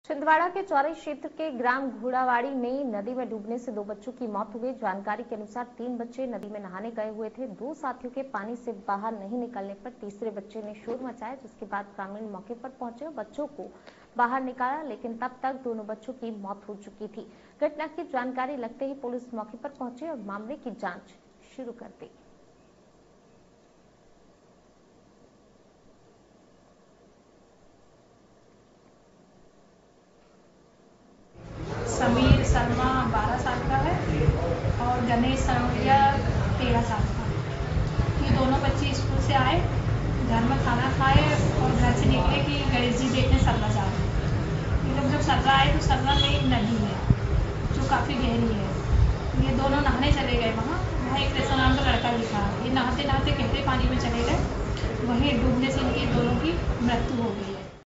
छिंदवाड़ा के चौरी क्षेत्र के ग्राम घोड़ावाड़ी में नदी में डूबने से 2 बच्चों की मौत हो गई। जानकारी के अनुसार 3 बच्चे नदी में नहाने गए हुए थे। 2 साथियों के पानी से बाहर नहीं निकलने पर तीसरे बच्चे ने शोर मचाया, जिसके बाद ग्रामीण मौके पर पहुंचे और बच्चों को बाहर निकाला, लेकिन तब तक दोनों बच्चों की मौत हो चुकी थी। घटना की जानकारी लगते ही पुलिस मौके पर पहुंची और मामले की जाँच शुरू कर दी। समीर शर्मा 12 साल का है और गणेश सरोरिया 13 साल का। ये दोनों बच्चे स्कूल से आए, घर में खाना खाए और घर से निकले कि गणेश जी देखने सर्रा जा रहे हैं। ये लोग जब सर्रा आए तो सर्रा में एक नदी है जो काफ़ी गहरी है। ये दोनों नहाने चले गए। वहाँ एक कृष्ण नाम का लड़का दिखा। ये नहाते नहाते गहरे पानी में चले गए, वहीं डूबने से इनकी दोनों की मृत्यु हो गई।